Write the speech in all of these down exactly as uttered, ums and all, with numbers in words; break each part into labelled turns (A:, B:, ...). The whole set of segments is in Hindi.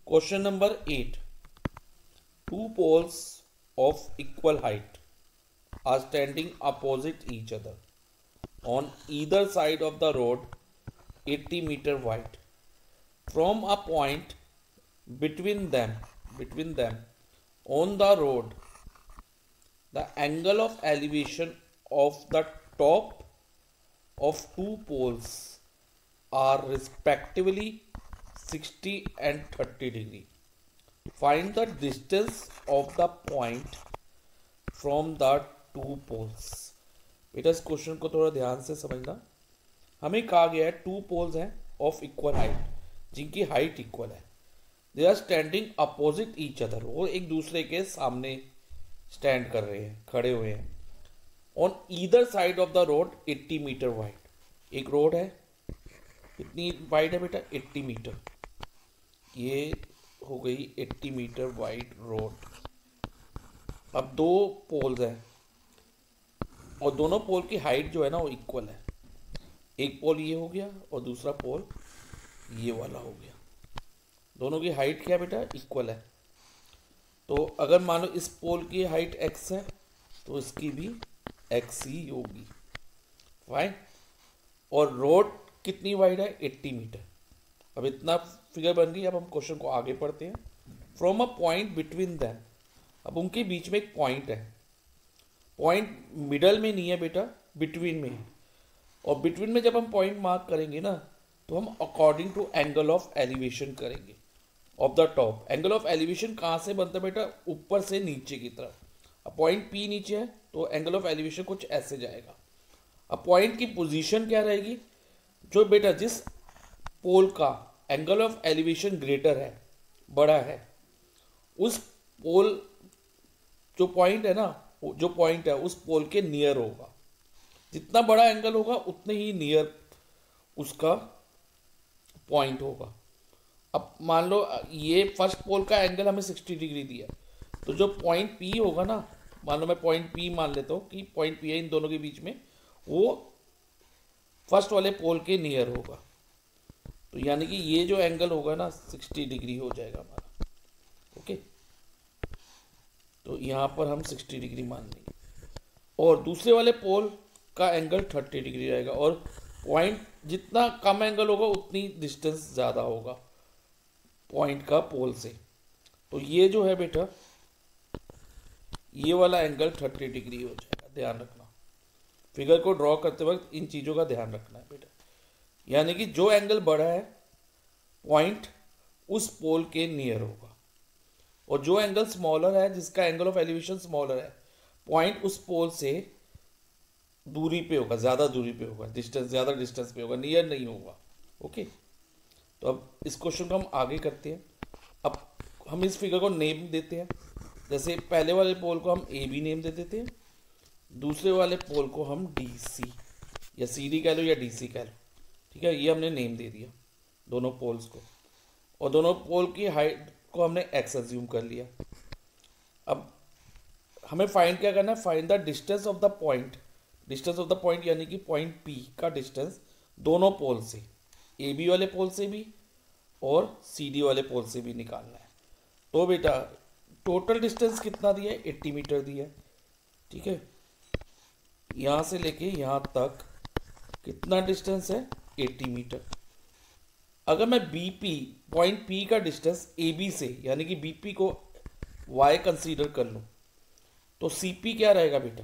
A: Question number eight. Two poles of equal height are standing opposite each other on either side of the road eighty meter wide. From a point between them between them on the road, the angle of elevation of the top of two poles are respectively sixty and thirty degree. Find the distance of the point from the two poles. बेटा इस क्वेश्चन को थोड़ा ध्यान से समझना। हमें कहा गया है टू पोल्स हैं ऑफ इक्वल हाइट, जिनकी हाइट इक्वल है। They are standing opposite each other, वो एक दूसरे के सामने स्टैंड कर रहे हैं, खड़े हुए हैं। On either side of the road अस्सी मीटर वाइड। एक रोड है, कितनी वाइड है बेटा? अस्सी मीटर। ये हो गई अस्सी मीटर वाइड रोड। अब दो पोल्स हैं और दोनों पोल की हाइट जो है ना वो इक्वल है। एक पोल ये हो गया और दूसरा पोल ये वाला हो गया। दोनों की हाइट क्या बेटा? इक्वल है। तो अगर मान लो इस पोल की हाइट एक्स है तो इसकी भी एक्स ही होगी। फाइन। और रोड कितनी वाइड है? अस्सी मीटर। अब इतना फिगर बन गई। अब हम क्वेश्चन को आगे पढ़ते हैं। From a point between them, अब उनके बीच में एक पॉइंट है। पॉइंट मिडल में नहीं है बेटा, बिटवीन में है। और बिटवीन में जब हम पॉइंट मार्क करेंगे ना तो हम according to angle of elevation करेंगे of the top. Angle of elevation कहाँ से बनता है बेटा? ऊपर से नीचे की तरफ। अब पॉइंट पी नीचे है तो एंगल ऑफ एलिवेशन कुछ ऐसे जाएगा। अब पॉइंट की पोजीशन क्या रहेगी? जो बेटा जिस पोल का एंगल ऑफ एलिवेशन ग्रेटर है, बड़ा है, उस पोल जो पॉइंट है ना, जो पॉइंट है उस पोल के नियर होगा। जितना बड़ा एंगल होगा उतने ही नियर उसका पॉइंट होगा। अब मान लो ये फर्स्ट पोल का एंगल हमें साठ डिग्री दिया, तो जो पॉइंट पी होगा ना, मान लो मैं पॉइंट पी मान लेता हूँ कि पॉइंट पी है इन दोनों के बीच में, वो फर्स्ट वाले पोल के नियर होगा। तो यानी कि ये जो एंगल होगा ना साठ डिग्री हो जाएगा हमारा। ओके, तो यहाँ पर हम साठ डिग्री मान लेंगे और दूसरे वाले पोल का एंगल तीस डिग्री रहेगा। और पॉइंट जितना कम एंगल होगा उतनी डिस्टेंस ज़्यादा होगा पॉइंट का पोल से। तो ये जो है बेटा, ये वाला एंगल तीस डिग्री हो जाएगा। ध्यान रखना, फिगर को ड्रॉ करते वक्त इन चीज़ों का ध्यान रखना है बेटा। यानी कि जो एंगल बड़ा है पॉइंट उस पोल के नियर होगा, और जो एंगल स्मॉलर है, जिसका एंगल ऑफ एलिवेशन स्मॉलर है, पॉइंट उस पोल से दूरी पे होगा, ज़्यादा दूरी पे होगा, डिस्टेंस ज़्यादा डिस्टेंस पे होगा, नियर नहीं होगा। ओके, तो अब इस क्वेश्चन को हम आगे करते हैं। अब हम इस फिगर को नेम देते हैं। जैसे पहले वाले पोल को हम ए बी नेम दे देते हैं, दूसरे वाले पोल को हम डी सी या सी डी कह लो या डी सी कह लो। ठीक है, ये हमने नेम दे दिया दोनों पोल्स को, और दोनों पोल की हाइट को हमने एक्स अज्यूम कर लिया। अब हमें फाइंड क्या करना है? Find the distance of the point. Distance of the point यानी कि पॉइंट पी का डिस्टेंस दोनों पोल से, ए बी वाले पोल से भी और सी डी वाले पोल से भी निकालना है। तो बेटा टोटल डिस्टेंस कितना दिया है? अस्सी मीटर दिया है। ठीक है, यहाँ से लेके यहाँ तक कितना डिस्टेंस है? अस्सी मीटर। अगर मैं बी पी पॉइंट पी का डिस्टेंस ए बी से यानी कि बी पी को वाई कंसीडर कर लूँ तो सी पी क्या रहेगा बेटा?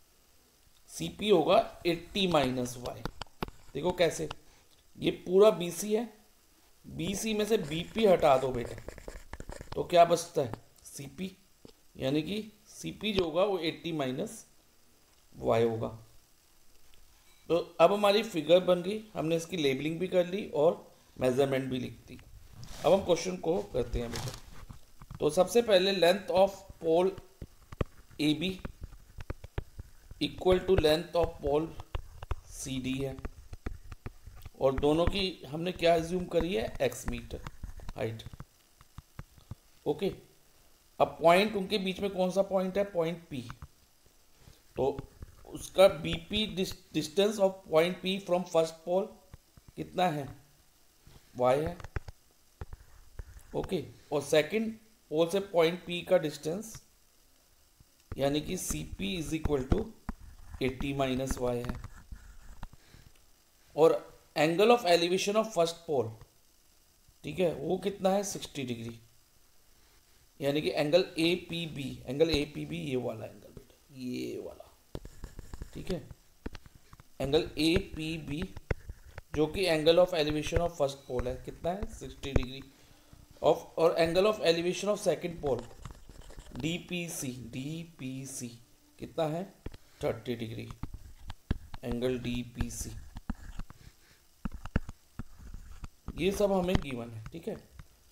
A: सी पी होगा अस्सी माइनस वाई। देखो कैसे, ये पूरा बी सी है, बी सी में से बी पी हटा दो बेटा तो क्या बचता है? C P. यानी कि सी पी जो होगा वो अस्सी माइनस वाई होगा। तो अब हमारी फिगर बन गई, हमने इसकी लेबलिंग भी कर ली और मेजरमेंट भी लिख दी। अब हम क्वेश्चन को करते हैं बेटा। तो सबसे पहले length of pole A B equal to length of pole C D है, और दोनों की हमने क्या एज्यूम करी है? X metre height. ओके, अब पॉइंट उनके बीच में कौन सा पॉइंट है? Point P. तो उसका BP distance of point P from first pole कितना है? वाई है। ओके, और सेकंड पोल से पॉइंट पी का डिस्टेंस यानी कि C P is equal to eighty minus Y है, और angle of elevation of first pole, ठीक है, वो कितना है सिक्सटी डिग्री, यानी कि angle A P B, angle A P B ये वाला एंगल बेटा, ये वाला, ठीक है, एंगल ए पी बी जो कि angle of elevation of first pole है, कितना है सिक्सटी डिग्री ऑफ, और angle of elevation of second pole D P C, D P C कितना है thirty degree, angle D P C, ये सब हमें गिवन है, ठीक है।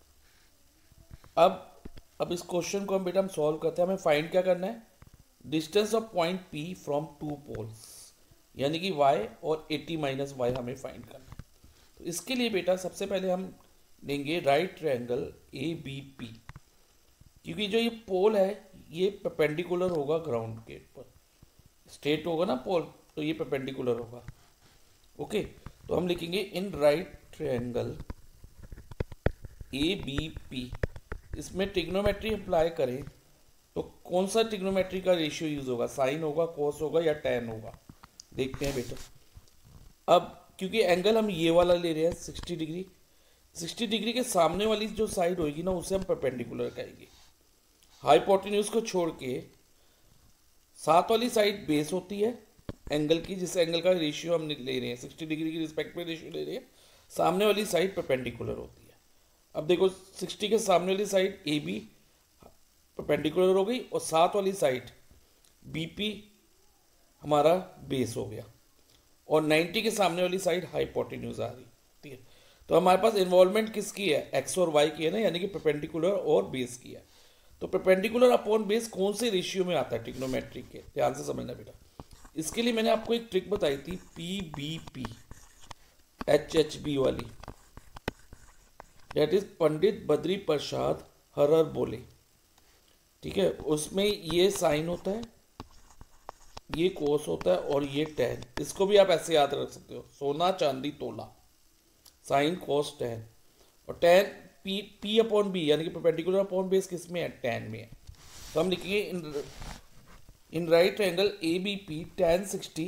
A: अब अब इस क्वेश्चन को हम बेटा हम सॉल्व करते हैं, हमें फाइंड क्या करना है, distance of point P from two poles, यानी कि y और एट्टी माइनस वाई हमें फाइंड करना है। तो इसके लिए बेटा सबसे पहले हम लेंगे right triangle A B P, क्योंकि जो ये पोल है ये परपेंडिकुलर होगा ग्राउंड के ऊपर, स्ट्रेट होगा ना पोल, तो ये परपेंडिकुलर होगा। ओके, तो हम लिखेंगे in right triangle A B P, इसमें ट्रिग्नोमेट्री अप्लाई करें तो कौन सा ट्रिग्नोमेट्री का रेशियो यूज होगा, साइन होगा, कोस होगा या टैन होगा, देखते हैं बेटा। अब क्योंकि एंगल हम ये वाला ले रहे हैं सिक्सटी डिग्री, सिक्सटी डिग्री के सामने वाली जो साइड होगी ना उसे हम परपेंडिकुलर कहेंगे, हाइपोटेन्यूज को छोड़ के साथ वाली साइड बेस होती है एंगल की, जिस एंगल का रेशियो हम ले रहे हैं सिक्सटी डिग्री की रिस्पेक्ट में रेशियो ले रहे हैं, सामने वाली साइड परपेंडिकुलर होती है। अब देखो सिक्सटी के सामने वाली साइड ए बी परपेंडिकुलर हो गई, और साथ वाली साइड बी पी हमारा बेस हो गया, और नाइन्टी के सामने वाली साइड हाइपोटेन्यूज आ रही, ठीक है। तो हमारे पास इन्वॉल्वमेंट किसकी है, एक्स और वाई की है ना, यानी कि परपेंडिकुलर और बेस की है। तो परपेंडिकुलर अपॉन बेस कौन से रेशियो में आता है ट्रिग्नोमेट्रिक के, ध्यान से समझना बेटा। इसके लिए मैंने आपको एक ट्रिक बताई थी, P B P H H B वाली, दैट इज पंडित बद्री प्रसाद हरर बोले, ठीक है। उसमें ये साइन होता है, ये कोस होता है, और ये टैन, इसको भी आप ऐसे याद रख सकते हो, सोना चांदी तोला, साइन कोस टैन, और tan P P upon B यानी कि परपेंडिकुलर अपॉन बेस किस में है, टैन में है। तो हम लिखेंगे in in right angle A B P tan sixty,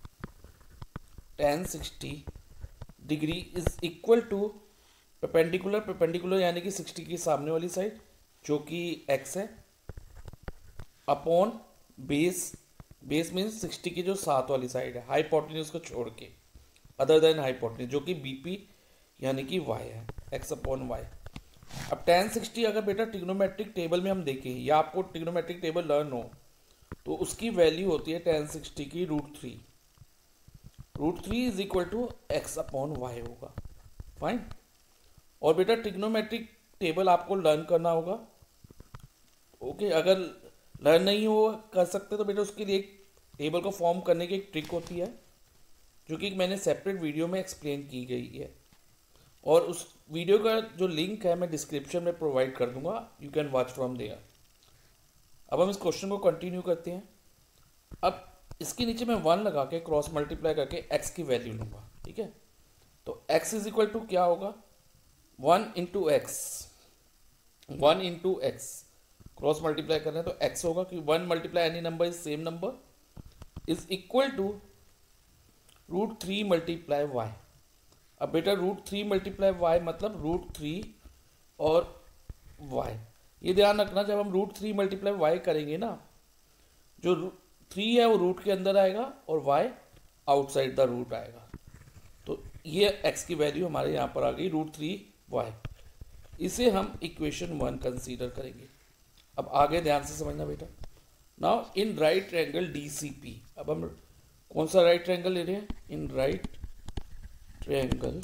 A: tan sixty degree is equal to perpendicular, perpendicular यानी कि सिक्सटी की सामने वाली साइड जो कि एक्स है, upon base, base means sixty की जो साथ वाली साइड है हाइपोटेन्यूज को छोड़ के, अदर देन हाइपोटेन्यूज जो कि बीपी यानी कि वाई है, एक्स अपॉन वाई। अब tan सिक्सटी अगर बेटा ट्रिग्नोमेट्रिक टेबल में हम देखें, या आपको ट्रिग्नोमेट्रिक टेबल लर्न हो, तो उसकी वैल्यू होती है tan सिक्सटी की root three, root three is equal to X upon Y होगा, फाइन। और बेटा ट्रिग्नोमेट्रिक टेबल आपको लर्न करना होगा, ओके। अगर लर्न नहीं हो कर सकते तो बेटा उसके लिए एक टेबल को फॉर्म करने की एक ट्रिक होती है, जो कि मैंने सेपरेट वीडियो में एक्सप्लेन की गई है, और उस वीडियो का जो लिंक है मैं डिस्क्रिप्शन में प्रोवाइड कर दूंगा, you can watch from there. अब हम इस क्वेश्चन को कंटिन्यू करते हैं। अब इसके नीचे मैं वन लगा के क्रॉस मल्टीप्लाई करके एक्स की वैल्यू लूँगा, ठीक है। तो एक्स इज इक्वल टू क्या होगा, one into X, one into X cross multiply कर रहे हैं तो एक्स होगा, क्योंकि one multiply any number is same number, is equal to root three multiply Y. अब बेटा रूट थ्री मल्टीप्लाई वाई मतलब रूट थ्री और वाई, ये ध्यान रखना जब हम रूट थ्री मल्टीप्लाई वाई करेंगे ना, जो थ्री है वो रूट के अंदर आएगा और वाई आउटसाइड द रूट आएगा। तो ये एक्स की वैल्यू हमारे यहाँ पर आ गई रूट थ्री वाई, इसे हम इक्वेशन वन कंसीडर करेंगे। अब आगे ध्यान से समझना बेटा। Now in right triangle D C P, अब हम कौन सा राइट ट्रायंगल ले रहे हैं, in right triangle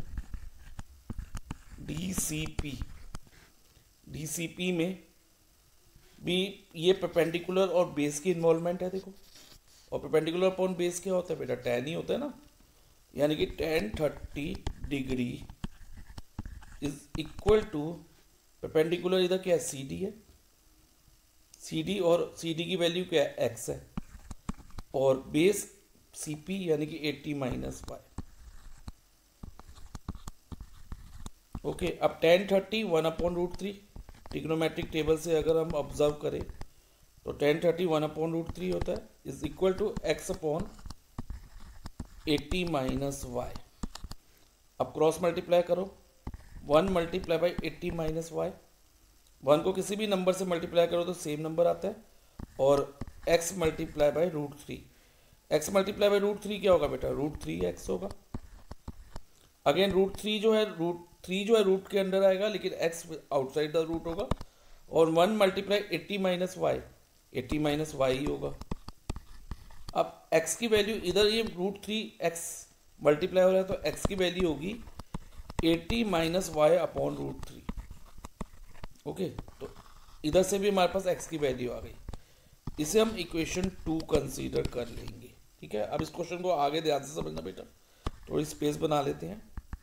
A: D C P, D C P में भी ये परपेंडिकुलर और बेस की इन्वॉल्वमेंट है, देखो। और परपेंडिकुलर अपॉन बेस क्या होता है बेटा, टैन ही होता है ना, यानी कि tan thirty degree is equal to perpendicular इधर क्या है, सी डी है, सी डी, और सी डी की वैल्यू क्या है, एक्स है, और बेस सी पी यानी कि एट्टी माइनस वाई। ओके, अब tan thirty one upon root three, trigonometric table से अगर हम ऑब्जर्व करें तो tan thirty one upon root three होता है is equal to X upon eighty minus Y. अब क्रॉस मल्टीप्लाई करो, one multiply by eighty minus Y, one को किसी भी नंबर से मल्टीप्लाई करो तो सेम नंबर आता है, और X multiply by root three, X multiply by root three क्या होगा बेटा, रूट थ्री एक्स होगा। अगेन रूट थ्री जो है रूट थ्री जो है रूट के अंदर आएगा लेकिन एक्स आउटसाइड द रूट होगा, और one multiply eighty minus Y, eighty minus Y ही होगा। अब x की वैल्यू इधर ये रूट थ्री एक्स मल्टीप्लाई हो रहा है तो x की वैल्यू होगी eighty minus Y upon root three. Okay, तो इधर से भी हमारे पास x की वैल्यू आ गई, इसे हम इक्वेशन टू कंसीडर कर लेंगे। ठीक है, अब इस क्वेश्चन को आगे ध्यान से समझना बेटा, थोड़ी स्पेस बना लेते हैं।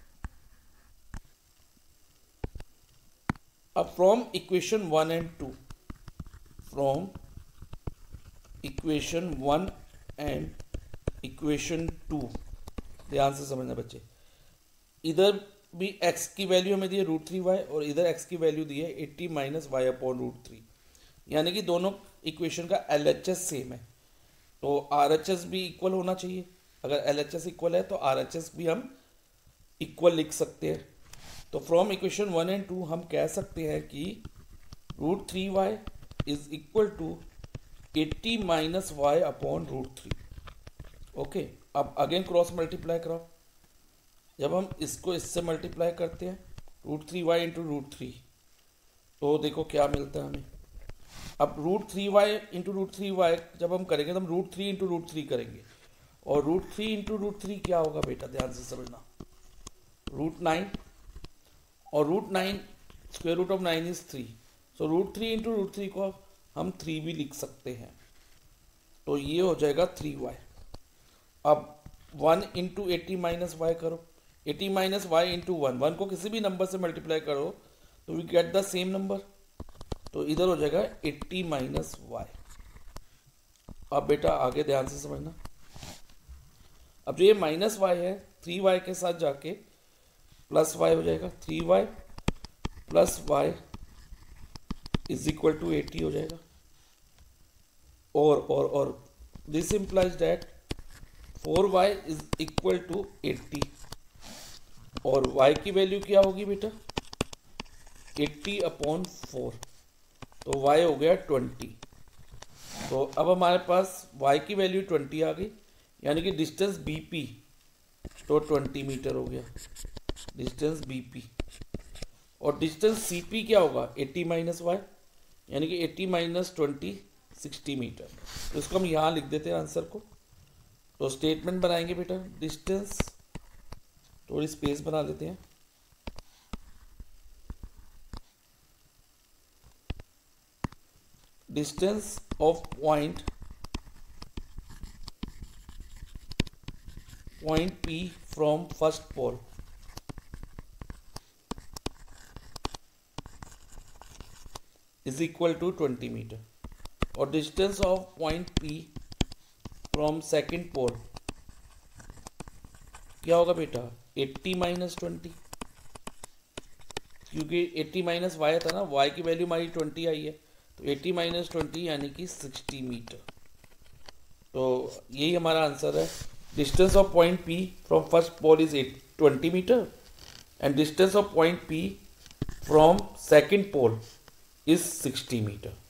A: अब from equation one and two, from equation one and equation two, ध्यान से समझना बच्चे, इधर भी x की वैल्यू हमें दी है रूट थ्री वाई और इधर x की वैल्यू दी है eighty minus Y upon root three, यानी कि दोनों इक्वेशन का एल एच एस सेम है, तो आर एच एस भी इक्वल होना चाहिए। अगर एल एच एस इक्वल है तो आर एच एस भी हम इक्वल लिख सकते हैं। तो from equation one and two हम कह सकते हैं कि root three Y is equal to eighty minus Y upon root three. Okay, अब अगेन क्रॉस मल्टीप्लाई कराओ, जब हम इसको इससे मल्टीप्लाई करते हैं root three Y into root three तो देखो क्या मिलता है हमें। अब root three Y into root three Y जब हम करेंगे तो हम root three into root three करेंगे, और root three into root three क्या होगा बेटा, ध्यान से समझना, रूट नाइन, और root nine square root of nine is three, so root three into root three को हम थ्री भी लिख सकते हैं, तो ये हो जाएगा थ्री वाई। अब one into eighty minus Y करो, eighty minus Y into one, one को किसी भी नंबर से मल्टीप्लाई करो तो we get the same number, तो इधर हो जाएगा एट्टी माइनस वाई। अब बेटा आगे ध्यान से समझना, अब जो ये माइनस वाई है थ्री वाई के साथ जाके प्लस वाई हो जाएगा, three Y plus Y is equal to eighty हो जाएगा, और और और this implies that four Y is equal to eighty, और y की वैल्यू क्या होगी बेटा, एट्टी अपॉन फोर, तो y हो गया ट्वेंटी। तो अब हमारे पास y की वैल्यू ट्वेंटी आ गई, यानी कि डिस्टेंस बी पी तो ट्वेंटी मीटर हो गया डिस्टेंस बी पी, और डिस्टेंस सी पी क्या होगा, एट्टी माइनस वाई, यानी कि eighty minus twenty sixty metre. तो इसको हम यहाँ लिख देते हैं आंसर को, तो स्टेटमेंट बनाएंगे बेटा, डिस्टेंस, थोड़ी स्पेस बना लेते हैं, distance of point point P from first pole is equal to twenty metre, और distance of point P from second pole क्या होगा बेटा, एट्टी माइनस ट्वेंटी, क्योंकि एट्टी माइनस वाई था ना, वाई की वैल्यू हमारी ट्वेंटी आई है, तो एट्टी माइनस ट्वेंटी यानी कि सिक्सटी मीटर। तो यही हमारा आंसर है, distance of point P from first pole is at twenty metre and distance of point P from second pole is sixty metre.